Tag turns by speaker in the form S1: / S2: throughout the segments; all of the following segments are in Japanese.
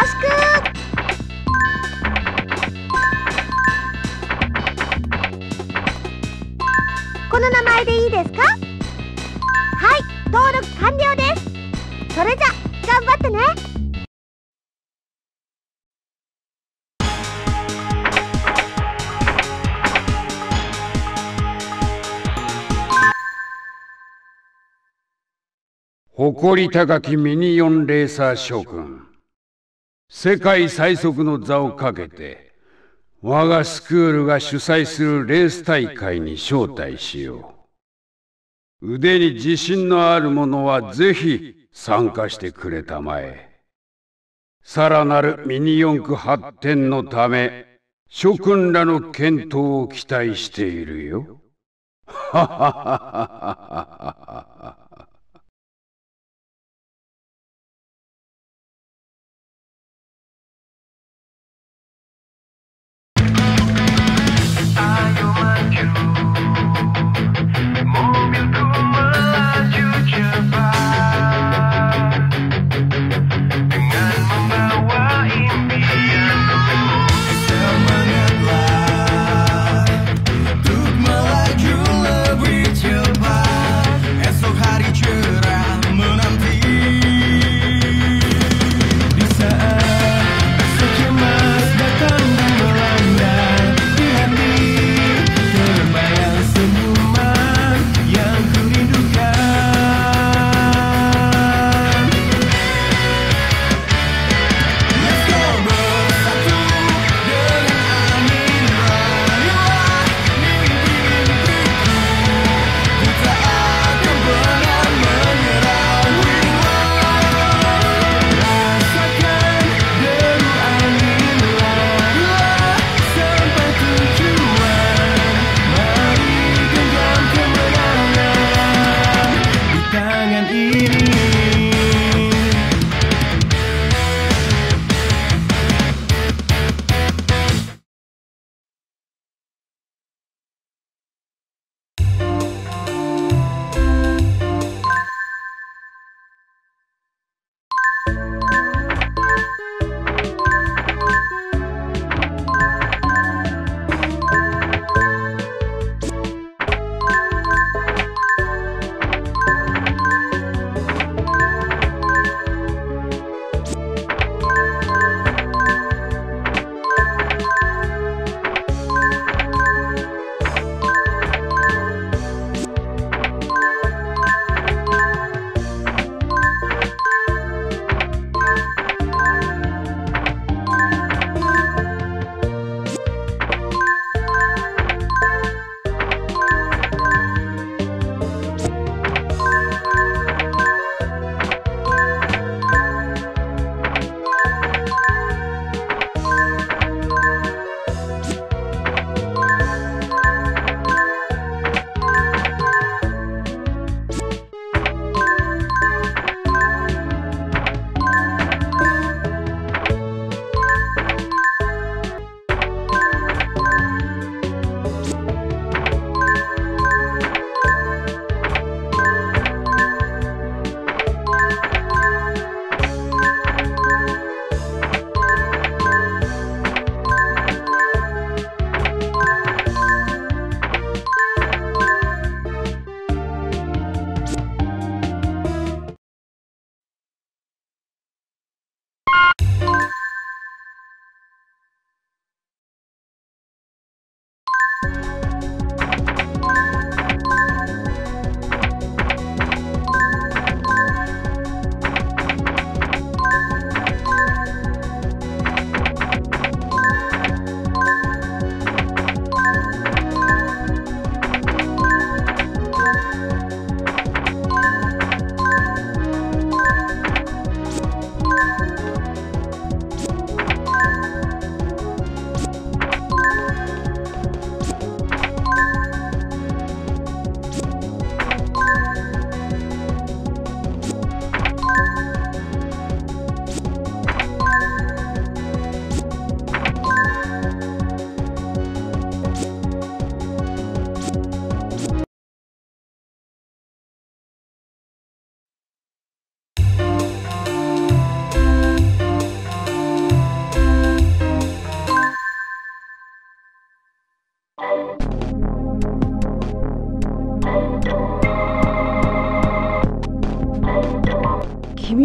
S1: しく。この名前でいいですか？はい、登録完了です。それじゃ、頑張ってね。
S2: 誇り高きミニ四レーサー諸君、世界最速の座をかけて我がスクールが主催するレース大会に招待しよう。腕に自信のある者はぜひ参加してくれたまえ。さらなるミニ四駆発展のため諸君らの健闘を期待しているよ。ははははは。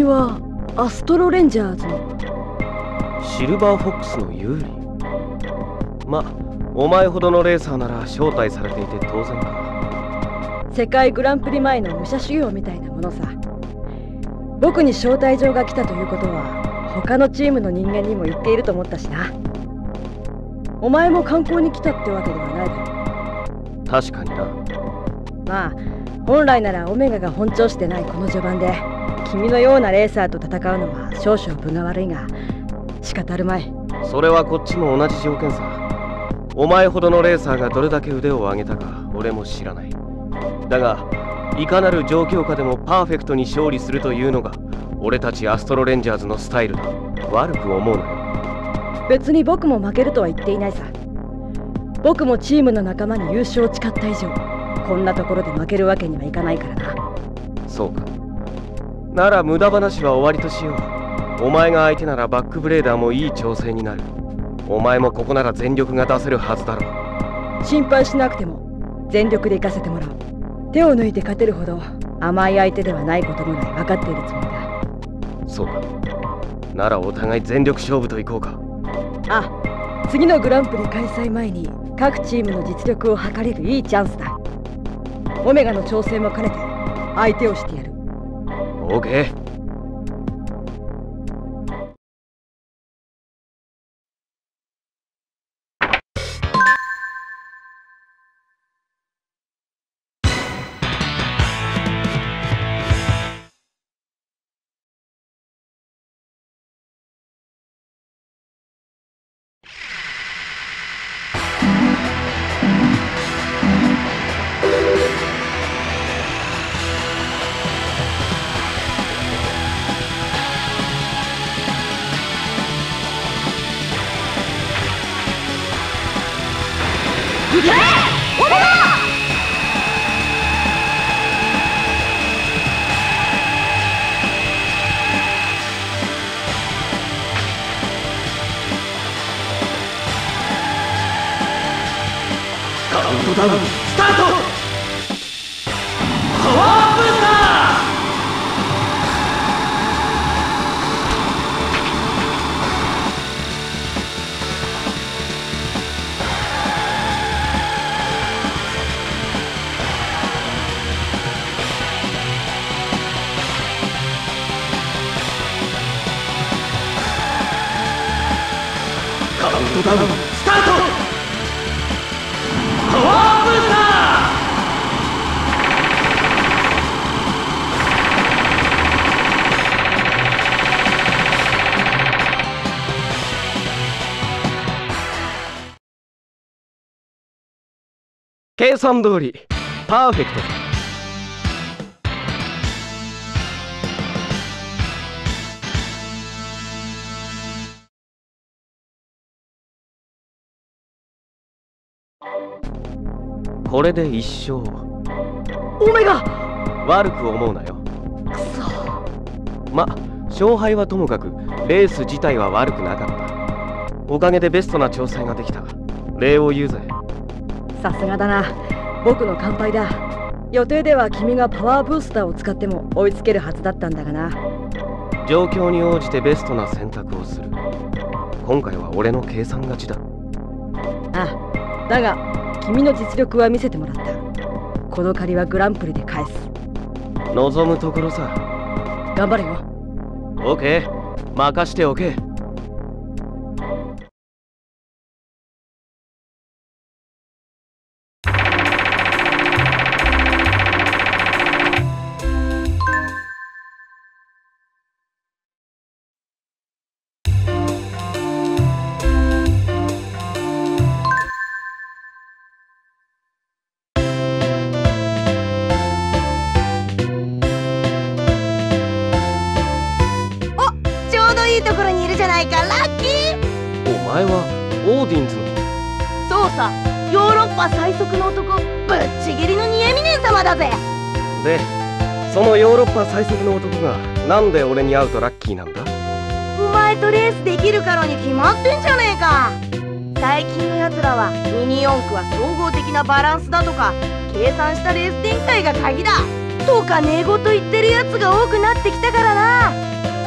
S3: はアストロレンジャーズの。
S4: シルバーフォックスの有利。ま、お前ほどのレーサーなら招待されていて当然か。
S3: 世界グランプリ前の武者修行みたいなものさ。僕に招待状が来たということは他のチームの人間にも言っていると思ったしな。お前も観光に来たってわけではないだろう。
S4: 確かにな。
S3: まあ本来ならオメガが本調子でないこの序盤で君のようなレーサーと戦うのは少々分が悪いが仕方あるまい。
S4: それはこっちも同じ条件さ。お前ほどのレーサーがどれだけ腕を上げたか俺も知らない。だがいかなる状況下でもパーフェクトに勝利するというのが俺たちアストロレンジャーズのスタイルだ。悪く思うなよ。
S3: 別に僕も負けるとは言っていないさ。僕もチームの仲間に優勝を誓った以上こんなところで負けるわけにはいかないからな。
S4: そうか。なら無駄話は終わりとしよう。お前が相手ならバックブレーダーもいい調整になる。お前もここなら全力が出せるはずだろう。
S3: 心配しなくても全力で行かせてもらおう。手を抜いて勝てるほど甘い相手ではないことぐらい分かっているつもりだ。
S4: そうか。ならお互い全力勝負といこうか。
S3: あ、次のグランプリ開催前に各チームの実力を測れるいいチャンスだ。オメガの調整も兼ねて相手をしてやる。
S4: オーケー。
S5: カウントダウンスタート。パワーブースター。カウントダウンスタート。パワーブースター。
S4: 計算通りパーフェクトだ。これで1勝。
S3: オメガ
S4: 悪く思うなよ。
S3: くそ。
S4: ま、勝敗はともかくレース自体は悪くなかった。おかげでベストな調整ができた。礼を言うぜ。
S3: さすがだな。僕の完敗だ。予定では君がパワーブースターを使っても追いつけるはずだったんだがな。
S4: 状況に応じてベストな選択をする。今回は俺の計算勝ちだ。
S3: あ、だが君の実力は見せてもらった。この借りはグランプリで返す。
S4: 望むところさ。
S3: 頑張れよ。
S4: オーケー、任しておけ。
S1: いいところにいるじゃないか、ラッキー。
S4: お前はオーディンズの。
S1: そうさ、ヨーロッパ最速の男、ぶっちぎりのニエミネン様だぜ。
S4: で、そのヨーロッパ最速の男がなんで俺に会うとラッキーなんだ。
S1: お前とレースできるからに決まってんじゃねえか。最近のやつらはミニ四駆は総合的なバランスだとか計算したレース展開が鍵だとか寝言言ってるやつが多くなってきたからな。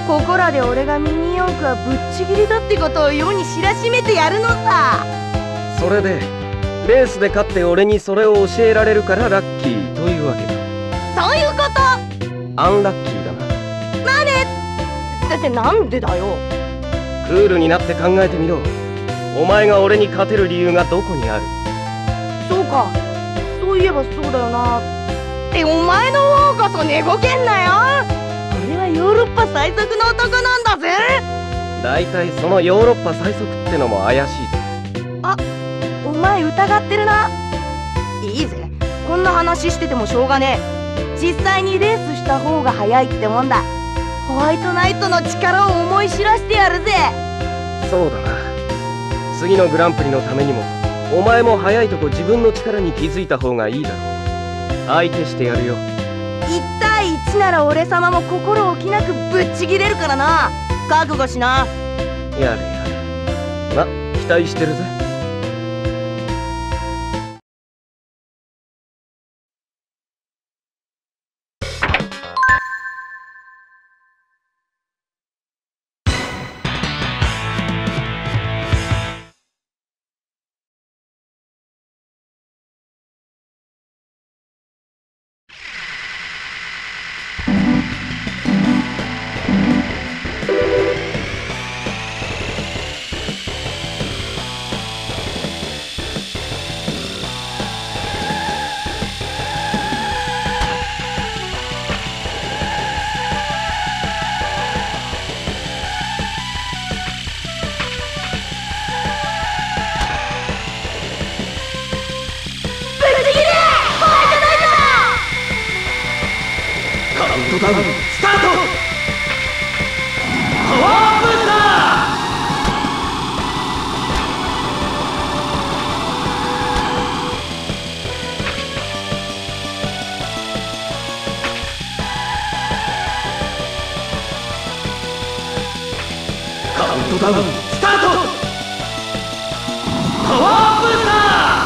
S1: ここらで俺がミニ四駆はぶっちぎりだってことを世に知らしめてやるのさ。
S4: それでレースで勝って俺にそれを教えられるからラッキーというわけだ。
S1: そういうこと。
S4: アンラッキーだな。
S1: なんでだってなんでだよ。
S4: クールになって考えてみろ。お前が俺に勝てる理由がどこにある？
S1: そうか、そういえばそうだよな。ってお前の方こそ寝ぼけんなよ。俺はヨーロッパ最速の男なんだぜ。
S4: だいたいそのヨーロッパ最速ってのも怪しいぜ。
S1: あ、お前疑ってるな。いいぜ、こんな話しててもしょうがねえ。実際にレースした方が早いってもんだ。ホワイトナイトの力を思い知らせてやるぜ。
S4: そうだな。次のグランプリのためにもお前も早いとこ自分の力に気づいた方がいいだろう。相手してやるよ。
S1: 1対1なら俺様も心置きなくぶっちぎれるからな。覚悟しな。
S4: やれやれ。ま、期待してるぜ。
S5: カウントダウンスタート。パワーブースター。カウントダウンスタート。パワーブースター。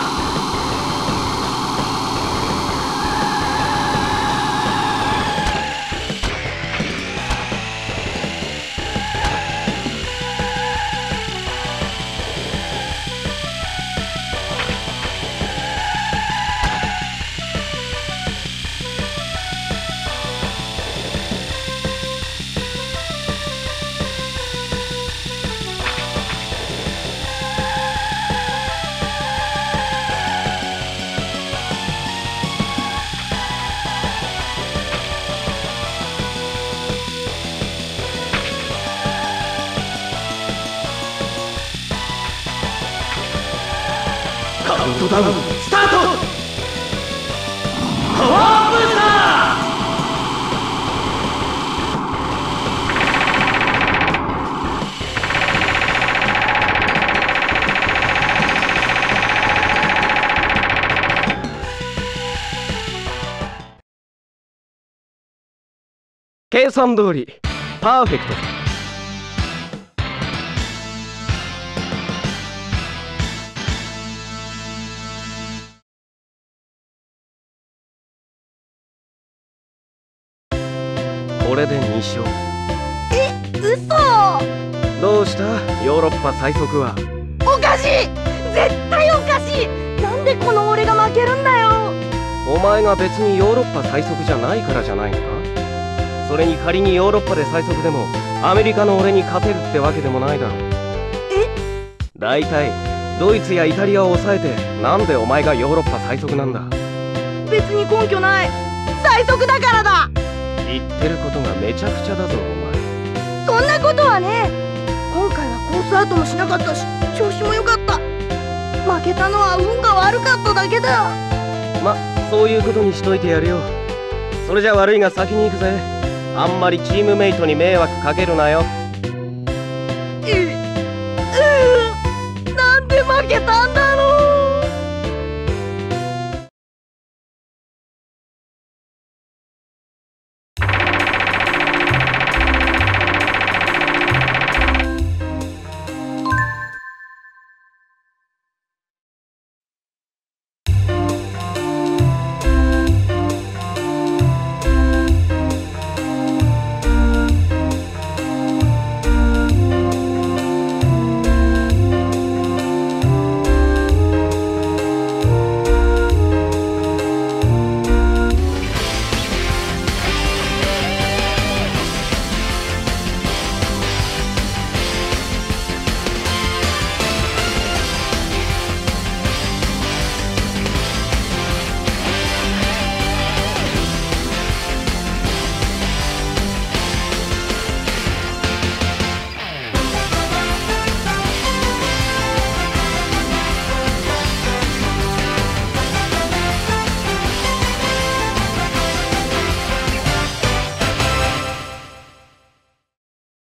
S5: カウントダウンスタート。パワーブースタ
S4: ー。計算通りパーフェクト。これで2勝。
S1: 嘘。
S4: どうしたヨーロッパ最速は。
S1: おかしい、絶対おかしい。なんでこの俺が負けるんだよ。
S4: お前が別にヨーロッパ最速じゃないからじゃないのか。それに仮にヨーロッパで最速でもアメリカの俺に勝てるってわけでもないだろう。だいたいドイツやイタリアを抑えてなんでお前がヨーロッパ最速なんだ。
S1: 別に根拠ない。最速だからだ。
S4: 言ってることがめちゃくちゃだぞお前。
S1: そんなことはね。今回はコースアウトもしなかったし調子も良かった。負けたのは運が悪かっただけだ。
S4: ま、そういうことにしといてやるよ。それじゃ悪いが先に行くぜ。あんまりチームメイトに迷惑かけるなよ。
S1: なんで負けたんだ